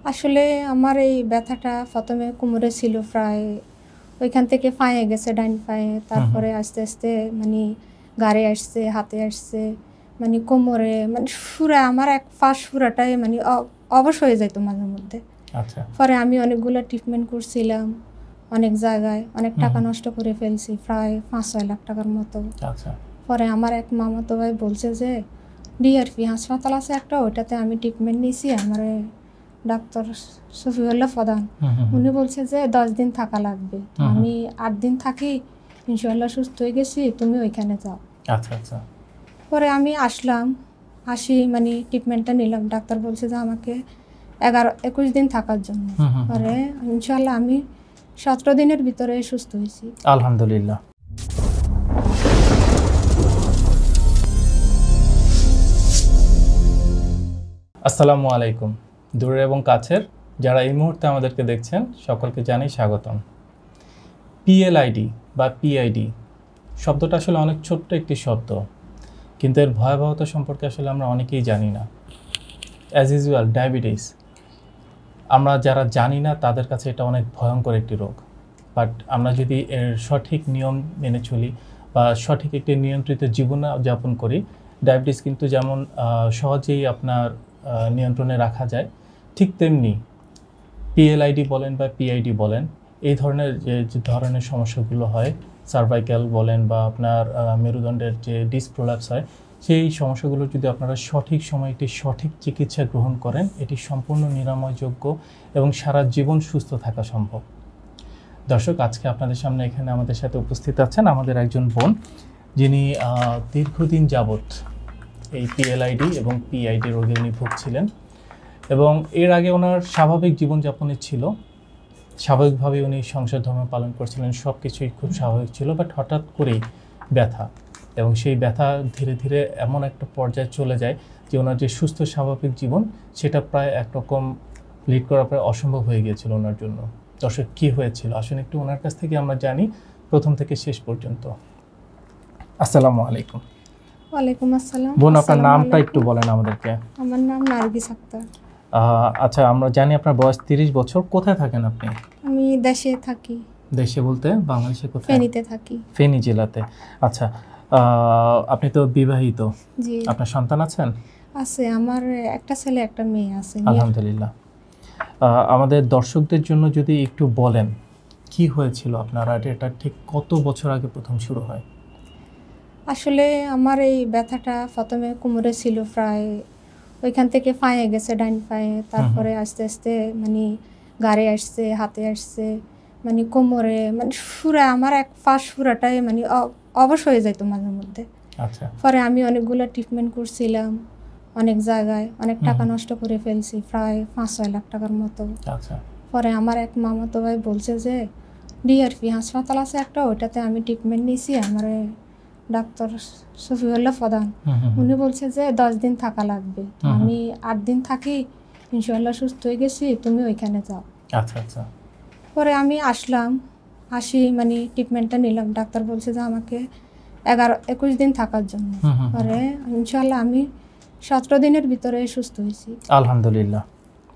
আসলে আমার এই ব্যথাটা প্রথমে কোমরে ছিল, প্রায় ওইখান থেকে পায়ে গেছে, ডাইন পায়ে। তারপরে আস্তে আস্তে মানে ঘাড়ে আসছে, হাতে আসছে, মানে কোমরে, মানে সুরা আমার এক পাশ সুরাটাই মানে অবশ হয়ে যেত মাঝে মধ্যে। আচ্ছা। পরে আমি অনেকগুলো ট্রিটমেন্ট করছিলাম, অনেক জায়গায় অনেক টাকা নষ্ট করে ফেলছি, প্রায় 5-6 লাখ টাকার মতো। আচ্ছা। পরে আমার এক মামাতো ভাই বলছে যে ডিআরপি হাসপাতাল আছে একটা, ওইটাতে আমি ট্রিটমেন্ট নিয়েছি। আমার ডাক্তার শফিউল্লাহ প্রধান, উনি বলছে যে 10 দিন থাকা লাগবে। আমি 8 দিন থাকি, ইনশাআল্লাহ সুস্থ হয়ে গেছি, তুমি ওইখানে যাও। আচ্ছা আচ্ছা। পরে আমি আসি, মানে ট্রিটমেন্টটা নিলাম। ডাক্তার বলছে যে আমাকে 21 দিন থাকার জন্য। পরে ইনশাআল্লাহ আমি 17 দিনের ভিতরে সুস্থ হয়েছি, আলহামদুলিল্লাহ। আসসালামু আলাইকুম। দূরের এবং কাছের যারা এই মুহূর্তে আমাদেরকে দেখছেন সকলকে জানাই স্বাগতম। পিএলআইডি বা পিআইডি শব্দটা আসলে অনেক ছোট্ট একটি শব্দ, কিন্তু এর ভয়াবহতা সম্পর্কে আসলে আমরা অনেকেই জানি না। অ্যাজ ইউজুয়াল ডায়াবেটিস, আমরা যারা জানি না তাদের কাছে এটা অনেক ভয়ঙ্কর একটি রোগ। বাট আমরা যদি এর সঠিক নিয়ম মেনে চলি বা সঠিক একটি নিয়ন্ত্রিত জীবনযাপন করি, ডায়াবেটিস কিন্তু যেমন সহজেই আপনার নিয়ন্ত্রণে রাখা যায়, ঠিক তেমনি পিএলআইডি বলেন বা পিআইডি বলেন, এই ধরনের যে ধরনের সমস্যাগুলো হয়, সার্ভাইক্যাল বলেন বা আপনার মেরুদণ্ডের যে ডিসপ্রোল্যাপস হয়, সেই সমস্যাগুলো যদি আপনারা সঠিক সময়ে একটি সঠিক চিকিৎসা গ্রহণ করেন, এটি সম্পূর্ণ নিরাময়যোগ্য এবং সারা জীবন সুস্থ থাকা সম্ভব। দর্শক, আজকে আপনাদের সামনে এখানে আমাদের সাথে উপস্থিত আছেন আমাদের একজন বোন, যিনি দীর্ঘদিন যাবৎ এই পিএলআইডি এবং পিআইডি রোগে উনি ভুগছিলেন এবং এর আগে ওনার স্বাভাবিক জীবনযাপনে ছিল, স্বাভাবিকভাবে উনি সংসার ধর্ম পালন করছিলেন, সব কিছুই খুব স্বাভাবিক ছিল। বাট হঠাৎ করেই ব্যথা, এবং সেই ব্যথা ধীরে ধীরে এমন একটা পর্যায়ে চলে যায় যে ওনার যে সুস্থ স্বাভাবিক জীবন সেটা প্রায় একরকম লিড করা প্রায় অসম্ভব হয়ে গিয়েছিল ওনার জন্য। দর্শক, কী হয়েছিল আসলে একটু ওনার কাছ থেকে আমরা জানি প্রথম থেকে শেষ পর্যন্ত। আসসালামু আলাইকুম। ওয়ালাইকুম আসসালাম। বোন, আপনার নামটা একটু বলেন আমাদেরকে। আমার নাম নার্গিস আক্তার। আচ্ছা, আমরা জানি আপনার বয়স 30 বছর। কোথায় থাকেন আপনি? আমি দেশে থাকি। দেশে বলতে বাংলাদেশে কোথায়? ফেনীতে থাকি। ফেনী জেলাতে। আচ্ছা, আপনি তো বিবাহিত? জি। আপনার সন্তান আছেন? আছে, আমার একটা ছেলে একটা মেয়ে আছে। আলহামদুলিল্লাহ। আমাদের দর্শকদের জন্য যদি একটু বলেন কি হয়েছিল আপনার, আর এটা ঠিক কত বছর আগে প্রথম শুরু হয়? আসলে আমার এই ব্যথাটা প্রথমে কোমরে ছিল, প্রায় ওইখান থেকে পায়ে গেছে, ডাইন পায়ে। তারপরে আস্তে আস্তে মানে ঘাড়ে আসছে, হাতে আসছে, মানে কোমরে, মানে সুরা আমার এক পাশ সুরাটাই মানে অবশ হয়ে যেত মাঝে মধ্যে। আচ্ছা। পরে আমি অনেকগুলো ট্রিটমেন্ট করছিলাম, অনেক জায়গায় অনেক টাকা নষ্ট করে ফেলছি, প্রায় 5-6 লাখ টাকার মতো। আচ্ছা। পরে আমার এক মামাতো ভাই বলছে যে ডিআরপি হাসপাতাল আছে একটা, ওইটাতে আমি ট্রিটমেন্ট নিয়েছি। আমার ডাক্তার শফিউল্লাহ প্রধান, উনি বলছে যে 10 দিন থাকা লাগবে। আমি 8 দিন থাকি, ইনশাআল্লাহ সুস্থ হয়ে গেছি, তুমি ওইখানে যাও। আচ্ছা আচ্ছা। পরে আমি আসি, মানে ট্রিটমেন্টটা নিলাম। ডাক্তার বলছে যে আমাকে 21 দিন থাকার জন্য। পরে ইনশাআল্লাহ আমি 17 দিনের ভিতরে সুস্থ হয়েছি, আলহামদুলিল্লাহ।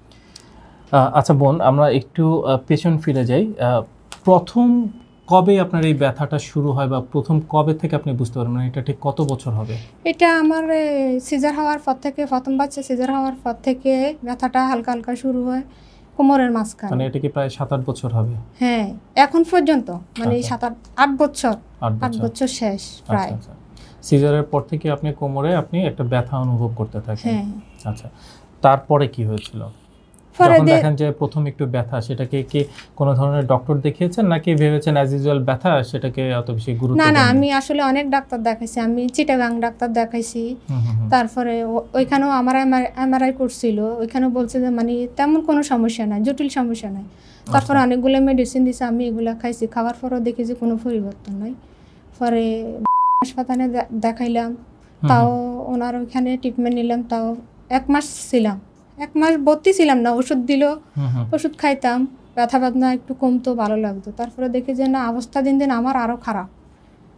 আচ্ছা বোন, আমরা একটু পেছন ফিরে যাই। প্রথম কবে আপনার এই ব্যথাটা শুরু হয় বা প্রথম কবে থেকে আপনি বুঝতে পারেন, মানে এটা ঠিক কত বছর হবে? এটা আমার সিজার হওয়ার পর থেকে, প্রথম বাচ্চা সিজার হওয়ার পর থেকে ব্যথাটা হালকা হালকা শুরু হয় কোমরের মাঝখানে। মানে এটা কি প্রায় 7-8 বছর হবে? হ্যাঁ, এখন পর্যন্ত মানে 7-8 বছর, 8 বছর শেষ প্রায়। আচ্ছা। সিজারের পর থেকে আপনি কোমরে একটা ব্যথা অনুভব করতে থাকেন? হ্যাঁ। আচ্ছা, তারপরে কি হয়েছিল? যখন দেখেন যে প্রথম একটু ব্যথা, সেটাকে কি কোনো ধরনের ডক্টর দেখিয়েছেন নাকি ভেবেছেন অ্যাজ ইউজুয়াল ব্যথা, সেটাকে অত বেশি গুরুত্ব দেননি? না, আমি আসলে অনেক ডাক্তার দেখাইছি। আমি চিটাগাং ডাক্তার দেখাইছি, তারপরে ওইখানেও আমার এমআরআই করছিল। ওইখানেও বলছে যে মানে তেমন কোনো সমস্যা নাই, জটিল সমস্যা নাই। তারপরে অনেকগুলো মেডিসিন দিছে, আমি এগুলো খাইছি। খাওয়ার পরও দেখি যে কোনো পরিবর্তন নাই। পরে হাসপাতালে দেখাইলাম, তাও ওনার ওইখানে ট্রিটমেন্ট নিলাম, তাও 1 মাস ছিলাম। 1 মাস ভর্তি ছিলাম না, ওষুধ দিল, ওষুধ খাইতাম, ব্যথা বেদনা একটু কমতো, ভালো লাগতো। তারপরে দেখি যে না, অবস্থা দিন দিন আমার আরও খারাপ।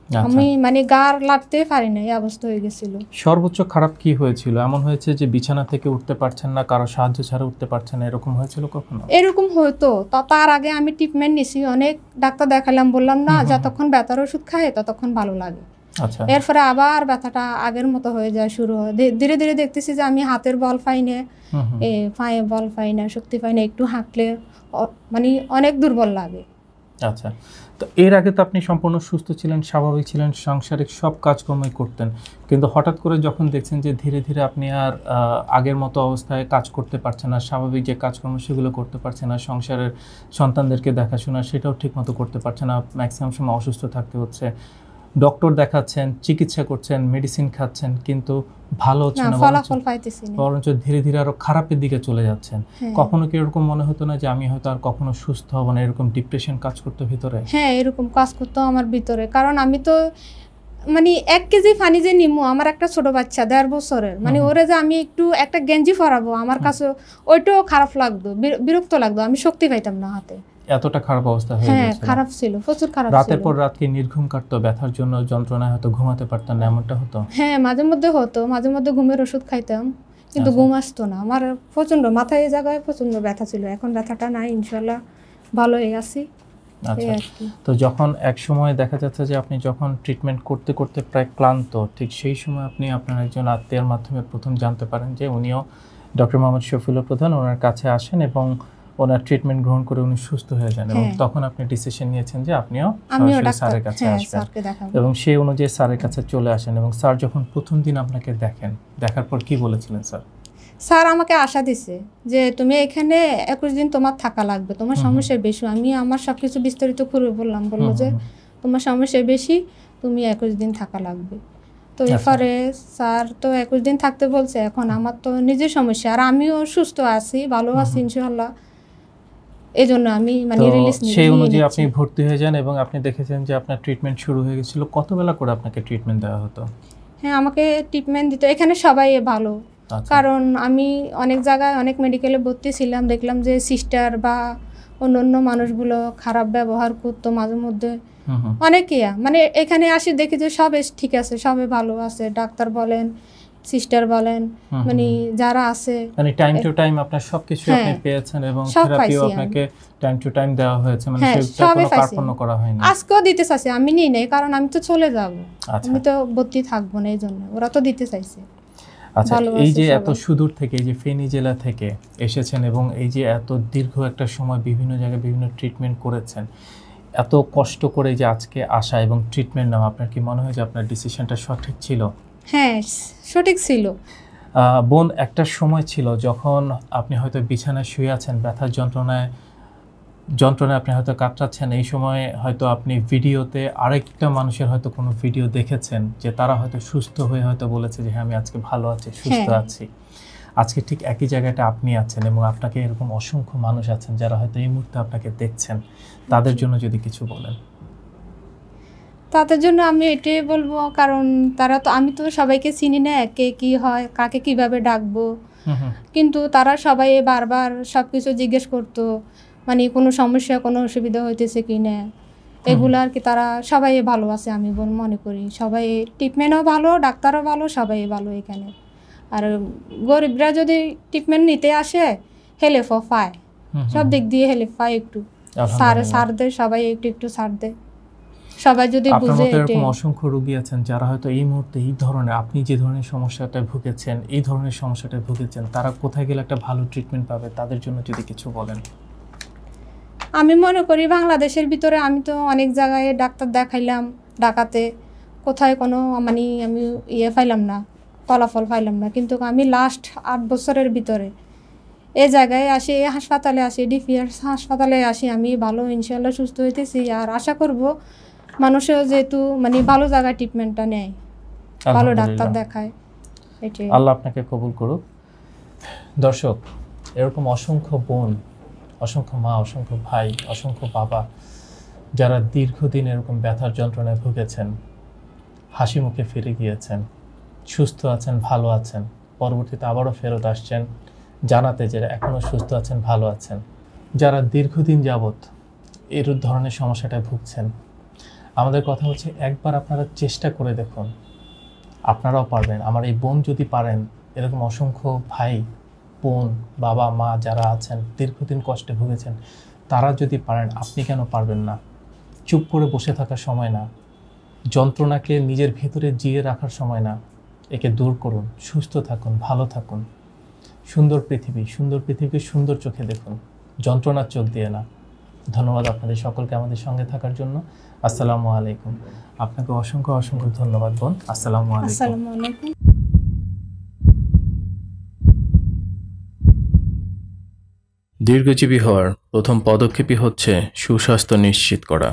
আমি মানে গার লাগতে পারি না, এই অবস্থা হয়ে গেছিল। সর্বোচ্চ খারাপ কি হয়েছিল? এমন হয়েছে যে বিছানা থেকে উঠতে পারছেন না, কারো সাহায্য ছাড়া উঠতে পারছেন না, এরকম হয়েছিল কখনো? এরকম হতো। তার আগে আমি ট্রিটমেন্ট নিছি, অনেক ডাক্তার দেখালাম, বললাম না যতক্ষণ ব্যথার ওষুধ খাই ততক্ষণ ভালো লাগে। আচ্ছা। এরপরে আবার ব্যথাটা আগের মতো হয়ে যায়, শুরু হয়। ধীরে ধীরে দেখতেছি যে আমি হাতের বল পাই না, পায়ে বল পাই না, শক্তি পাই না, একটু হাঁটলে মানে অনেক দুর্বল লাগে। আচ্ছা, তো এর আগে তো আপনি সম্পূর্ণ সুস্থ ছিলেন, স্বাভাবিক ছিলেন, সাংসারিক সব কাজকর্মই করতেন, কিন্তু হঠাৎ করে যখন দেখছেন যে ধীরে ধীরে আপনি আর আগের মতো অবস্থায় কাজ করতে পারছেন না, স্বাভাবিক যে কাজকর্ম সেগুলো করতে পারছেন না, সংসারের সন্তানদেরকে দেখাশোনা সেটাও ঠিকমতো করতে পারছেন না, ম্যাক্সিমাম সময় অসুস্থ থাকতে হচ্ছে, ডক্টর দেখাচ্ছেন, চিকিৎসা করছেন, মেডিসিন খাচ্ছেন, কিন্তু ভালো হচ্ছে না, ফলাফল পাইতেছি না, বরঞ্চ ধীরে ধীরে আরো খারাপের দিকে চলে যাচ্ছেন। কখনো কি এরকম মনে হতো না যে আমি হয়তো আর কখনো সুস্থ হব না, এরকম ডিপ্রেশন কাজ করতে ভিতরে? হ্যাঁ, এরকম কাজ করতো আমার ভিতরে। কারণ আমি তো মানে 1 কেজি পানি যে নিমু, আমার একটা ছোট বাচ্চা 1.5 বছরের, মানে ওরে যে আমি একটু একটা গেঞ্জি পরাবো, আমার কাছে ওইটাও খারাপ লাগতো, বিরক্ত লাগতো, আমি শক্তি পাইতাম না হাতে। এতটা খারাপ অবস্থা হয়ে গেছে? হ্যাঁ, খারাপ ছিল, প্রচুর খারাপ ছিল। রাতের পর রাত কি নির্ঘুম কাটতো? ব্যথার জন্য যন্ত্রণায় হয়তো ঘুমাতে পারতেন না, এমনটা হতো? হ্যাঁ, মাঝে মধ্যে হতো, মাঝে মধ্যে ঘুমের ওষুধ খাইতাম, কিন্তু ঘুম আসতো না। আমার প্রচন্ড মাথায় এই জায়গায় প্রচন্ড ব্যথা ছিল, এখন ব্যথাটা নাই, ইনশাল্লাহ ভালো হয়ে আছি। আচ্ছা, তো যখন এক সময় দেখা যাচ্ছে যে আপনি যখন ট্রিটমেন্ট করতে করতে প্রায় ক্লান্ত, ঠিক সেই সময় আপনি আপনার একজন আত্মীয়ের মাধ্যমে প্রথম জানতে পারেন যে উনিও ডক্টর মোহাম্মদ শফিউল্লাহ প্রধান, ওনার কাছে আসেন এবং ওনার ট্রিটমেন্ট গ্রহণ করে উনি সুস্থ হয়ে যান, এবং তখন আপনি ডিসিশন নিয়েছেন যে আপনিও সরাসরি স্যারের কাছে আসবেন, এবং সেই অনুযায়ী স্যারের কাছে চলে আসেন। এবং স্যার যখন প্রথম দিন আপনাকে দেখেন, দেখার পর কি বলেছিলেন স্যার? স্যার আমাকে আশা দিছে যে তুমি এখানে 21 দিন তোমার থাকা লাগবে, তোমার সমস্যা বেশি। আমি আমার সব কিছু বিস্তারিত করে বললাম, বললো যে তোমার সমস্যা বেশি, তুমি 21 দিন থাকা লাগবে। তো এরপরে স্যার তো 21 দিন থাকতে বলছে। এখন আমার তো নিজের সমস্যা, আর আমিও সুস্থ আছি, ভালো আছি ইনশাআল্লাহ, এই জন্য আমি মানে রিলিজ নিই। সেই অনুযায়ী আপনি ভর্তি হয়ে যান এবং আপনি দেখেছেন যে আপনার ট্রিটমেন্ট শুরু হয়ে গেছিল। কত বেলা করে আপনাকে ট্রিটমেন্ট দেওয়া হতো? হ্যাঁ, আমাকে ট্রিটমেন্ট দিত, এখানে সবাই ভালো। কারণ আমি অনেক জায়গায় অনেক মেডিকেলে ভর্তি ছিলাম, দেখলাম যে সিস্টার বা অন্য মানুষগুলো খারাপ ব্যবহার করতো মাঝে মধ্যে অনেকে। মানে এখানে আসি দেখি যে সবে ঠিক আছে, সবে ভালো আছে, ডাক্তার বলেন, সিস্টার বলেন, মানে যারা আছে, মানে টাইম টু টাইম আপনার সবকিছু আপনি পেয়েছেন এবং থেরাপিও আপনাকে টাইম টু টাইম দেওয়া হয়েছে, মানে সেটা কোনো কার্পণ্য করা হয়নি। আজকেও দিতে চাইছে, আমি নিই নাই, কারণ আমি তো চলে যাব, আমি তো ভর্তি থাকবো না, এই জন্য ওরা তো দিতে চাইছে। আচ্ছা, এই যে এত সুদূর থেকে, এই যে ফেনী জেলা থেকে এসেছেন এবং এই যে এত দীর্ঘ একটা সময় বিভিন্ন জায়গায় বিভিন্ন ট্রিটমেন্ট করেছেন, এত কষ্ট করে যে আজকে আসা এবং ট্রিটমেন্ট নেওয়া, আপনার কি মনে হয় যে আপনার ডিসিশনটা সঠিক ছিল? হ্যাঁ, সঠিক ছিল। বোন, একটা সময় ছিল যখন আপনি হয়তো বিছানায় শুয়ে আছেন, ব্যথার যন্ত্রণায় আপনি হয়তো কাতরাচ্ছেন, এই সময় হয়তো আপনি ভিডিওতে আরেকটা মানুষের হয়তো কোনো ভিডিও দেখেছেন যে তারা হয়তো সুস্থ হয়ে হয়তো বলেছে যে হ্যাঁ আমি আজকে ভালো আছি, সুস্থ আছি। আজকে ঠিক একই জায়গাটা আপনি আছেন এবং আপনাকে এরকম অসংখ্য মানুষ আছেন যারা হয়তো এই মুহূর্তে আপনাকে দেখছেন, তাদের জন্য যদি কিছু বলেন। তাদের জন্য আমি এটাই বলবো, কারণ তারা তো, আমি তো সবাইকে চিনি না, কে কি হয়, কাকে কিভাবে ডাকবো, কিন্তু তারা সবাই বারবার সব কিছু জিজ্ঞেস করতো, মানে কোনো সমস্যা, কোনো অসুবিধা হইতেছে কি না, এগুলো আর কি। তারা সবাই ভালো আছে, আমি মনে করি সবাই, ট্রিটমেন্টও ভালো, ডাক্তারও ভালো, সবাই ভালো এখানে। আর গরিবরা যদি ট্রিটমেন্ট নিতে আসে, হেল্পও পায়, সব দিক দিয়ে হেল্প পায়, একটু সার দেয়, সবাই একটু একটু সার দেয়, সবাই যদি বুঝে। এরকম অসংখ্য রোগী আছেন যারা হয়তো এই মুহূর্তে এই ধরনের, আপনি যে ধরনের সমস্যাটায় ভুগেছেন, এই ধরনের সমস্যাটায় ভুগেছেন, তারা কোথায় গেলে একটা ভালো ট্রিটমেন্ট পাবে, তাদের জন্য যদি কিছু বলেন। আমি মনে করি বাংলাদেশের ভিতরে আমি তো অনেক জায়গায় ডাক্তার দেখাইলাম, ঢাকাতে, কোথায় কোনো মানে আমি পাইলাম না, ফলাফল পাইলাম না। কিন্তু আমি লাস্ট 8 বছরের ভিতরে এই জায়গায় আসি, এই হাসপাতালে আসি, ডিপিআরস হাসপাতালে আসি, আমি ভালো ইনশাল্লাহ সুস্থ হইতেছি। আর আশা করব মানুষও যেহেতু মানে ভালো জায়গায় ট্রিটমেন্টটা নেয়, ভালো ডাক্তার দেখায়, এটাই। আল্লাহ আপনাকে কবুল করুক। দর্শক, এরকম অসংখ্য বোন, অসংখ্য মা, অসংখ্য ভাই, অসংখ্য বাবা যারা দীর্ঘদিন এরকম ব্যথার যন্ত্রণায় ভুগেছেন, হাসি মুখে ফিরে গিয়েছেন, সুস্থ আছেন, ভালো আছেন, পরবর্তীতে আবারও ফেরত আসছেন জানাতে যে এখনও সুস্থ আছেন, ভালো আছেন। যারা দীর্ঘদিন যাবৎ এর ধরনের সমস্যাটায় ভুগছেন, আমাদের কথা হচ্ছে একবার আপনারা চেষ্টা করে দেখুন, আপনারাও পারবেন। আমার এই বোন যদি পারেন, এরকম অসংখ্য ভাই বোন বাবা মা যারা আছেন দীর্ঘদিন কষ্টে ভুগেছেন, তারা যদি পারেন আপনি কেন পারবেন না? চুপ করে বসে থাকার সময় না, যন্ত্রণাকে নিজের ভেতরে জিয়ে রাখার সময় না, একে দূর করুন, সুস্থ থাকুন, ভালো থাকুন। সুন্দর পৃথিবীকে সুন্দর চোখে দেখুন, যন্ত্রণার চোখ দিয়ে না। ধন্যবাদ আপনাদের সকলকে আমাদের সঙ্গে থাকার জন্য। আসসালামু আলাইকুম। আপনাকে অসংখ্য অসংখ্য ধন্যবাদ বোন। আসসালামু আলাইকুম। আসসালামু আলাইকুম। দীর্ঘজীবী হওয়ার প্রথম পদক্ষেপই হচ্ছে সুস্বাস্থ্য নিশ্চিত করা।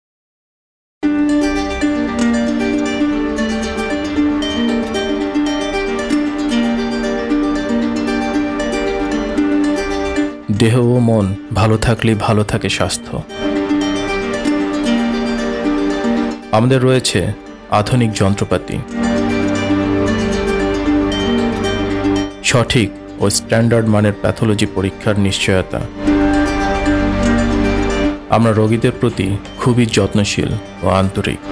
দেহ ও মন ভালো থাকলেই ভালো থাকে স্বাস্থ্য। আমাদের রয়েছে আধুনিক যন্ত্রপাতি, সঠিক ও স্ট্যান্ডার্ড মানের প্যাথোলজি পরীক্ষার নিশ্চয়তা। আমরা রোগীদের প্রতি খুবই যত্নশীল ও আন্তরিক।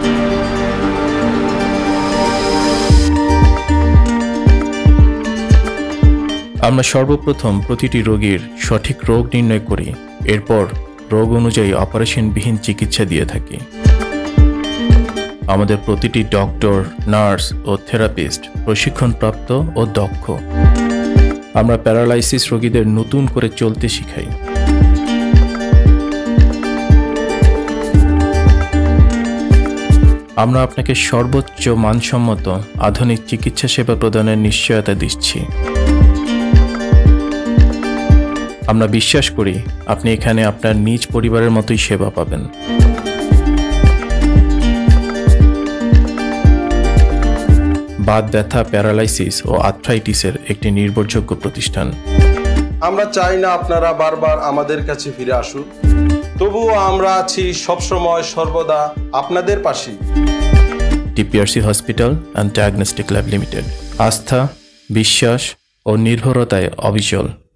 আমরা সর্বপ্রথম প্রতিটি রোগীর সঠিক রোগ নির্ণয় করি, এরপর রোগ অনুযায়ী অপারেশনবিহীন চিকিৎসা দিয়ে থাকি। আমাদের প্রতিটি ডক্টর, নার্স ও থেরাপিস্ট প্রশিক্ষণপ্রাপ্ত ও দক্ষ। আমরা প্যারালাইসিস রোগীদের নতুন করে চলতে শিখাই। আমরা আপনাকে সর্বোচ্চ মানসম্মত আধুনিক চিকিৎসা সেবা প্রদানের নিশ্চয়তা দিচ্ছি। আমরা বিশ্বাস করি আপনি এখানে আপনার নিজ পরিবারের মতোই সেবা পাবেন। বাত ব্যথা, প্যারালাইসিস ও আর্থ্রাইটিসের একটি নির্ভরযোগ্য প্রতিষ্ঠান। আমরা চাই না আপনারা বারবার আমাদের কাছে ফিরে আসুন, তবুও আমরা আছি সবসময় সর্বদা আপনাদের পাশে। TPRC hospital and diagnostic lab limited, আস্থা, বিশ্বাস ও নির্ভরতায় অবিচল।